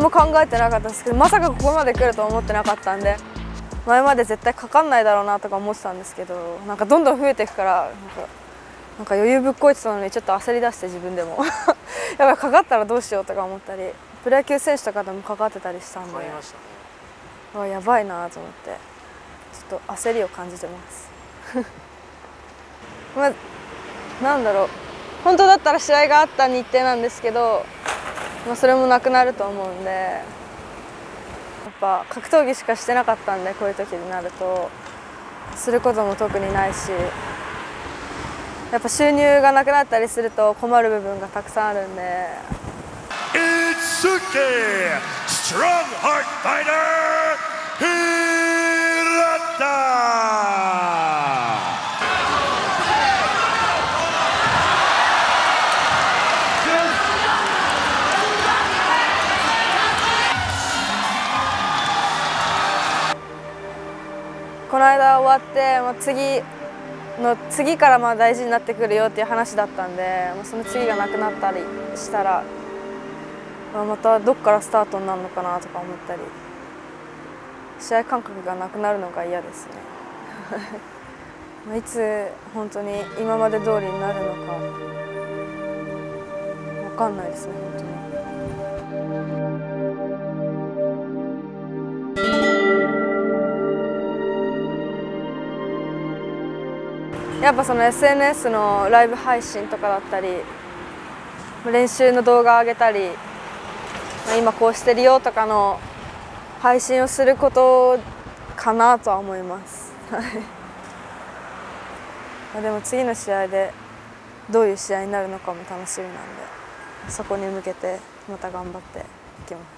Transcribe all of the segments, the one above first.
何も考えてなかったですけど、まさかここまで来ると思ってなかったんで、前まで絶対かかんないだろうなとか思ってたんですけど、なんかどんどん増えていくからなんか余裕ぶっこいてたのにちょっと焦り出して、自分でもやばい、かかったらどうしようとか思ったり、プロ野球選手とかでもかかってたりしたんで、やばいなと思って、ちょっと焦りを感じてますまあ、なんだろう、本当だったら試合があった日程なんですけど、まあ、それもなくなると思うんで、やっぱ格闘技しかしてなかったんで、こういう時になるとすることも特にないし、やっぱ収入がなくなったりすると困る部分がたくさんあるんで。この間終わって、次からまあ大事になってくるよっていう話だったんで、その次がなくなったりしたら、またどっからスタートになるのかなとか思ったり、試合感覚がなくなるのが嫌ですねいつ本当に今まで通りになるのか分かんないですね、本当に。やっぱその SNS のライブ配信とかだったり、練習の動画上げたり、今こうしてるよとかの配信をすることかなとは思いますでも次の試合でどういう試合になるのかも楽しみなんで、そこに向けてまた頑張っていきます。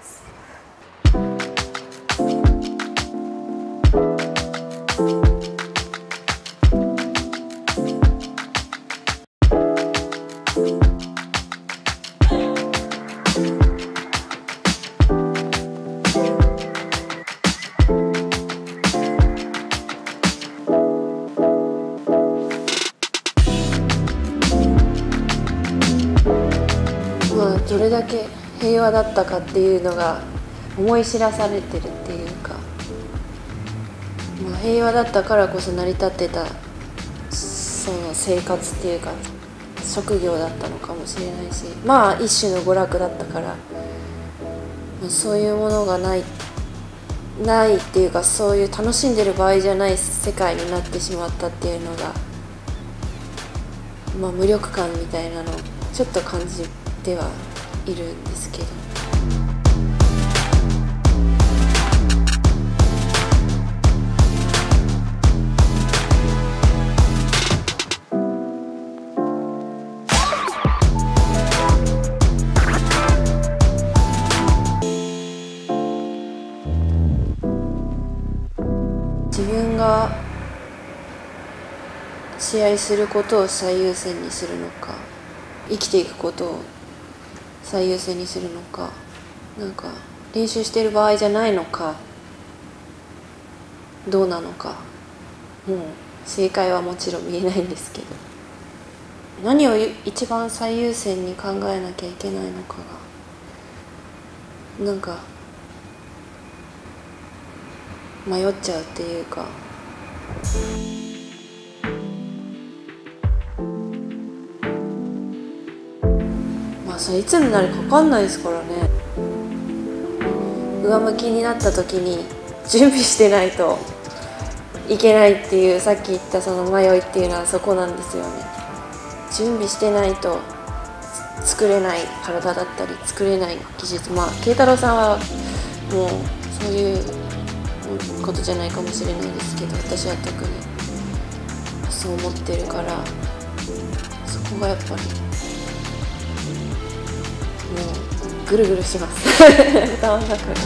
どれだけ平和だったかっていうのが思い知らされてるっていうか、平和だったからこそ成り立ってたその生活っていうか職業だったのかもしれないし、一種の娯楽だったから、そういうものがないっていうか、そういう楽しんでる場合じゃない世界になってしまったっていうのが、無力感みたいなのをちょっと感じてはいるんですけど。自分が試合することを最優先にするのか、生きていくことを最優先にするのか、なんか練習してる場合じゃないのか、どうなのか、もう正解はもちろん見えないんですけど、何を一番最優先に考えなきゃいけないのかがなんか迷っちゃうっていうか。それいつになるか分かんないですからね。上向きになった時に準備してないといけないっていう、さっき言ったその迷いっていうのはそこなんですよね。準備してないと作れない体だったり作れない技術、慶太郎さんはもうそういうことじゃないかもしれないですけど、私は特にそう思ってるから、そこがやっぱりもうぐるぐるします頭の中が。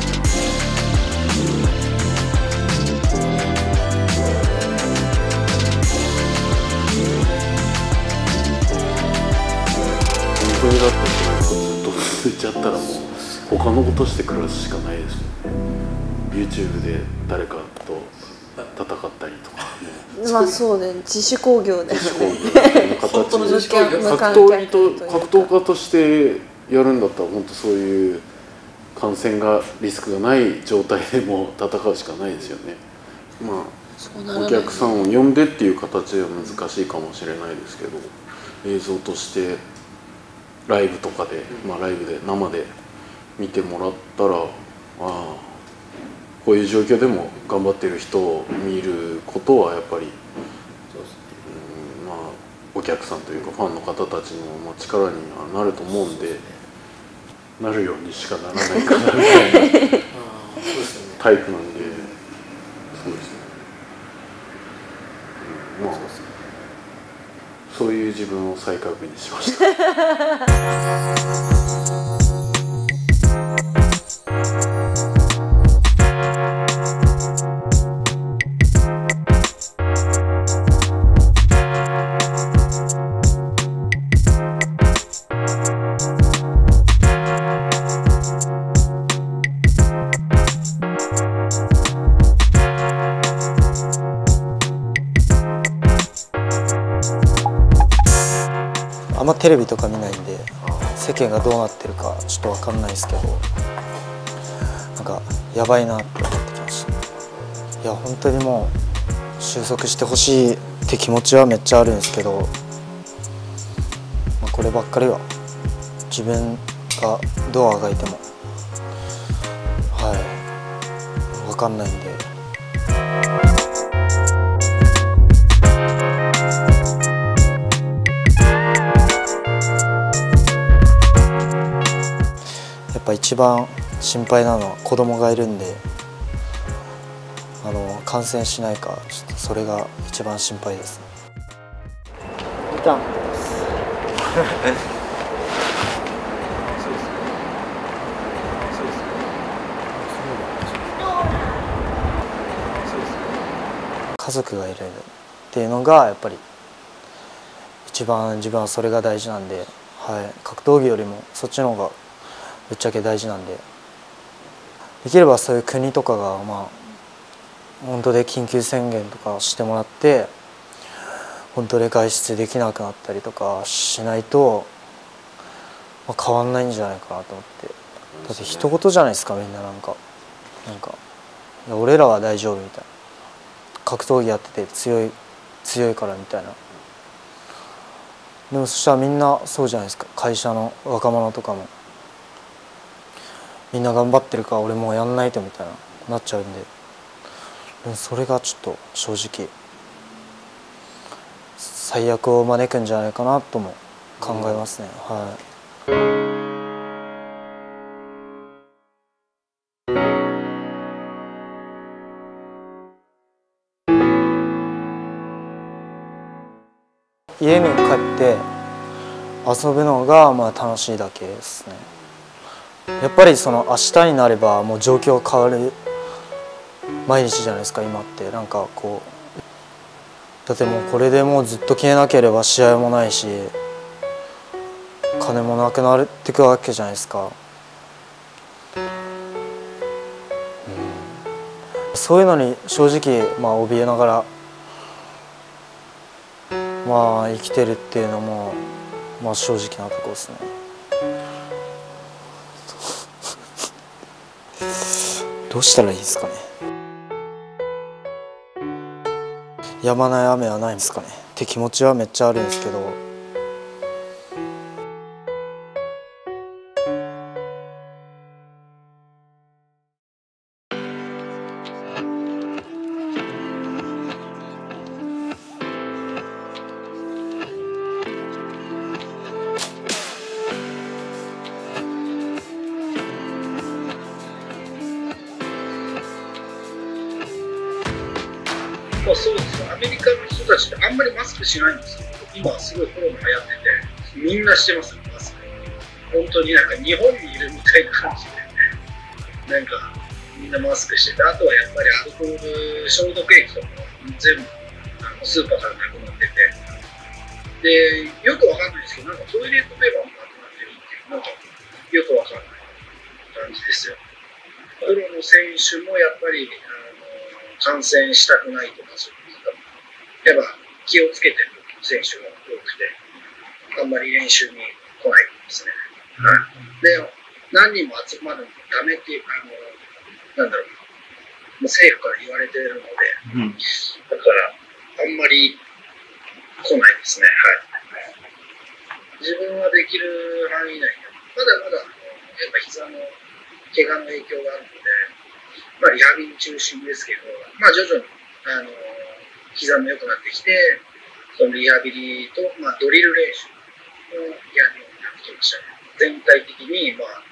それだってずっと続いちゃったらもう他のことして暮らすしかないですよね。 YouTube で誰かと戦ったりとか、 そうね、自主興行で本当の自主興行、格闘家としてやるんだったら本当そういう感染がリスクがない状態でも戦うしかないですよね。まあお客さんを呼んでっていう形では難しいかもしれないですけど、映像としてライブとかで、ライブで生で見てもらったら、こういう状況でも頑張ってる人を見ることはやっぱり、お客さんというかファンの方たちの力にはなると思うんで、なるようにしかならないかなみたいなタイプなんで、そうですね。そういう自分を再確認しました。 あんまテレビとか見ないんで世間がどうなってるかちょっと分かんないですけど、なんかやばいなって思ってきました。いや本当にもう収束してほしいって気持ちはめっちゃあるんですけど、こればっかりは自分がどうあがいても分かんないんで。やっぱ一番心配なのは子供がいるんで、感染しないか、ちょっとそれが一番心配ですね。リターン家族がいるっていうのがやっぱり一番自分はそれが大事なんで、格闘技よりもそっちの方がぶっちゃけ大事なんで、できればそういう国とかが本当で緊急宣言とかしてもらって、本当で外出できなくなったりとかしないと、変わんないんじゃないかなと思って。だって一言じゃないですか、みんななんかいや俺らは大丈夫みたいな、格闘技やってて強いからみたいな。でもそしたらみんなそうじゃないですか、会社の若者とかも。みんな頑張ってるから俺もうやんないとみたいなっちゃうんで、それがちょっと正直最悪を招くんじゃないかなとも考えますね。家に帰って遊ぶのが楽しいだけですね。やっぱりその明日になればもう状況変わる毎日じゃないですか今って。だってもうこれでもうずっと消えなければ試合もないし金もなくなってくわけじゃないですか。そういうのに正直怯えながら生きてるっていうのも正直なところですね。どうしたらいいですかね。止まない雨はないんですかねって気持ちはめっちゃあるんですけど、 そうですよ。アメリカの人たちってあんまりマスクしないんですよ。今はすごいコロナ流行ってて、みんなしてますよ、マスク。本当に日本にいるみたいな感じで、みんなマスクしてて、あとはやっぱりアルコール消毒液とか全部スーパーからなくなってて、で、よくわかんないですけど、トイレットペーパーもなくなってるっていう、よくわかんない感じですよ。プロの選手もやっぱり感染したくないとか、やっぱ気をつけてる選手が多くて、あんまり練習に来ないですね。で、何人も集まるんで、 ダメっていうか、なんだろう、もう政府から言われてるので、だからあんまり来ないですね。はい。自分はできる範囲内で、まだまだやっぱ膝の怪我の影響があるので、まあリハビリ中心ですけど、まあ徐々に膝も良くなってきて、そのリハビリと、まあ、ドリル練習をやるようになってきましたね。全体的に、まあ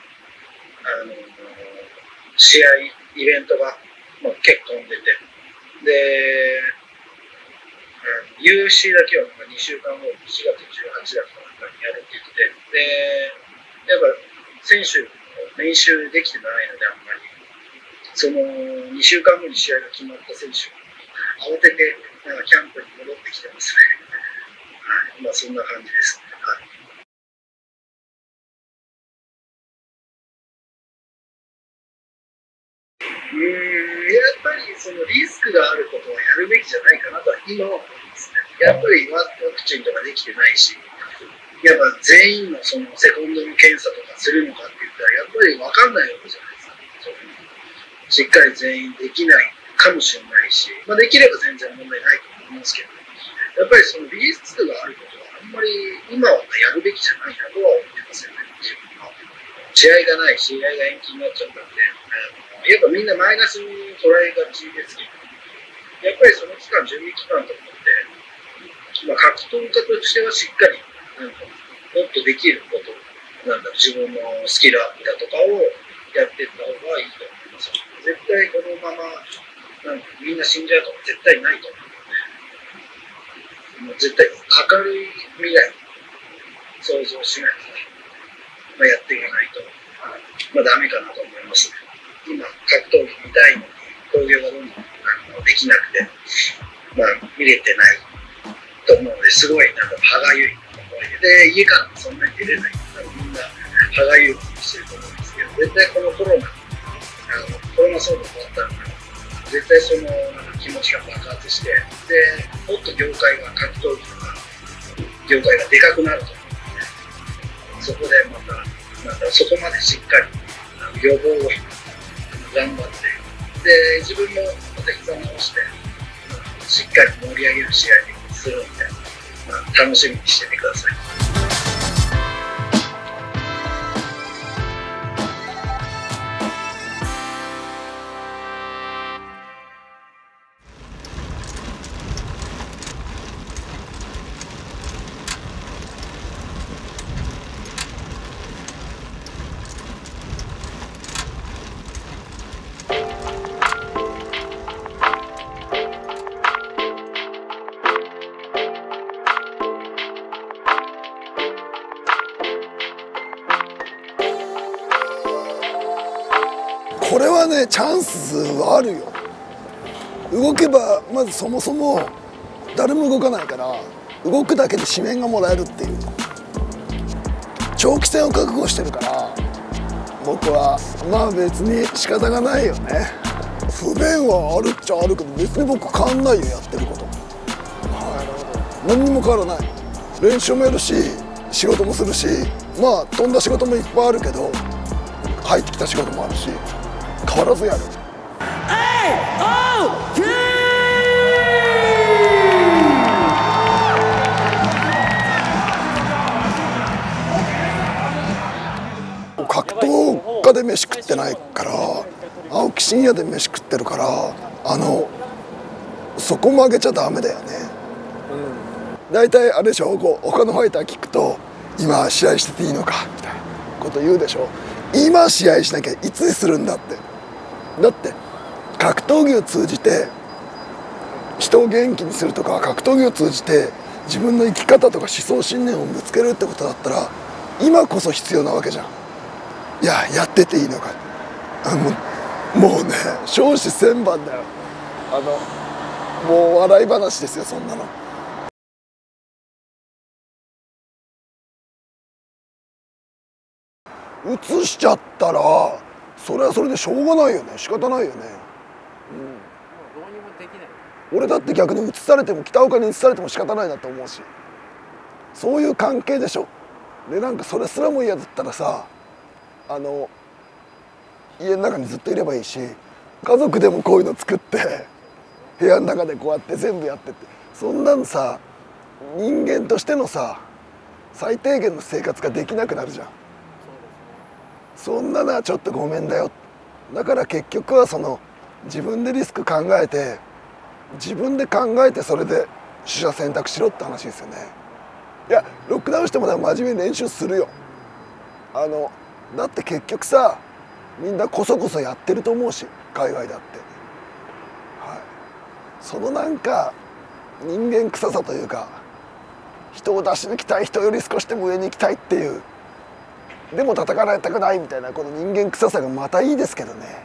試合、イベントが、まあ、結構飛んでて、で、UC だけは2週間後、4月18だからにやるって言ってて、で、やっぱ選手の練習できてないので、あんまり、その2週間後に試合が決まった選手、慌ててキャンプに戻ってきてますね。はい、まあそんな感じです。はい。やっぱりそのリスクがあることはやるべきじゃないかなとは今は思いますね。やっぱりワクチンとかできてないし、やっぱ全員のそのセコンドの検査とかするのかって言ったらやっぱり分かんないわけじゃないですか。しっかり全員できないかもしれないし、まあ、できれば全然問題ないと思いますけど、やっぱりそのリスクがあることはあんまり今はやるべきじゃないなとは思ってますよね。自分は試合がない、試合が延期になっちゃったんで、やっぱみんなマイナスに捉えがちですけど、やっぱりその期間、準備期間とかって、まあ、格闘家としてはしっかりもっとできること、自分のスキルアップだとかをやっていった方がいいと思います。絶対このままみんな死んじゃうとか絶対ないと思うので、もう絶対明るい未来想像しないと、まあ、やっていかないと、まあ、ダメかなと思いますね。今、格闘技見たいのに、興行がどんどんできなくて、まあ、見れてないと思うので、すごい歯がゆい思いで、家からもそんなに出れない、みんな歯がゆい思いしてると思うんですけど、絶対このコロナ騒動終わったら、絶対その気持ちが爆発して、で、もっと業界が、格闘技とか、業界がでかくなると思うので、そこでまたそこまでしっかり予防を頑張って、で、自分もまた膝を直して、しっかり盛り上げる試合にするので、楽しみにしててください。 これはね、チャンスはあるよ。動けばまずそもそも誰も動かないから、動くだけで紙面がもらえるっていう、長期戦を覚悟してるから、僕はまあ別に仕方がないよね。不便はあるっちゃあるけど、別に僕変わんないよ、やってること。何にも変わらない。練習もやるし、仕事もするし、まあ飛んだ仕事もいっぱいあるけど、入ってきた仕事もあるし、変わらずやる。格闘家で飯食ってないから、青木真也で飯食ってるから、そこも上げちゃダメだよね。大体あれでしょ、他のファイター聞くと「今試合してていいのか」みたいなこと言うでしょ。今試合しなきゃいつするんだって。だって格闘技を通じて人を元気にするとか、格闘技を通じて自分の生き方とか思想信念をぶつけるってことだったら、今こそ必要なわけじゃん。いや、やってていいのか。もうね、笑止千万だよ。もう笑い話ですよ、そんなの。移しちゃったらそれはそれでしょうがないよね。仕方ないよね。俺だって逆に移されても、北岡に移されても仕方ないなと思うし、そういう関係でしょ。で、なんかそれすらも嫌だったらさ、 家の中にずっといればいいし、家族でもこういうの作って部屋の中でこうやって全部やってって、そんなのさ人間としてのさ最低限の生活ができなくなるじゃん。そんなのはちょっとごめんだよ。だから結局はその自分でリスク考えて自分で考えてそれで取捨選択しろって話ですよね。いやロックダウンしても真面目に練習するよ。だって結局さみんなこそこそやってると思うし海外だって、はい、そのなんか人間臭さというか人を出し抜きたい、人より少しでも上に行きたいっていう、でも叩かれたくないみたいなこの人間臭さがまたいいですけどね。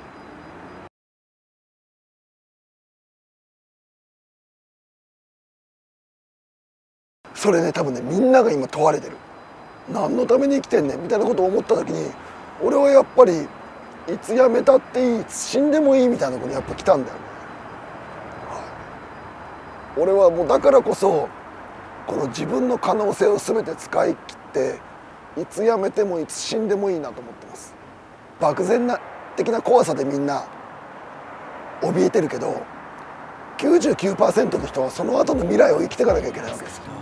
それね多分ねみんなが今問われてる。何のために生きてんねんみたいなことを思った時に俺はやっぱりいつ辞めたっていい、いつ死んでもいいみたいなことにやっぱ来たんだよね。俺はもうだからこそこの自分の可能性を全て使い切っていつ辞めてもいつ死んでもいいなと思ってます。漠然な的な怖さでみんな怯えてるけど 99% の人はその後の未来を生きていかなきゃいけないわけですよ。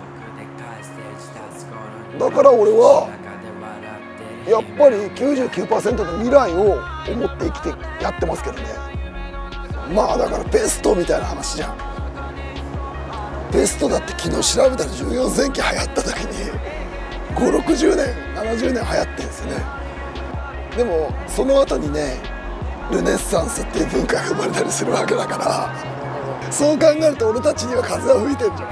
だから俺はやっぱり 99% の未来を思って生きてやってますけどね。まあだからベストみたいな話じゃん。ベストだって昨日調べたら14世紀流行った時に5060年70年流行ってるんですよね。でもその後にねルネッサンスっていう文化が生まれたりするわけだから、そう考えると俺たちには風は吹いてんじゃない。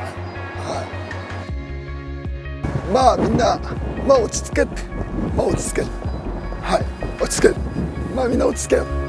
はい、まあみんなまあ落ち着けって、まあ落ち着け、はい落ち着け、まあみんな落ち着けよ。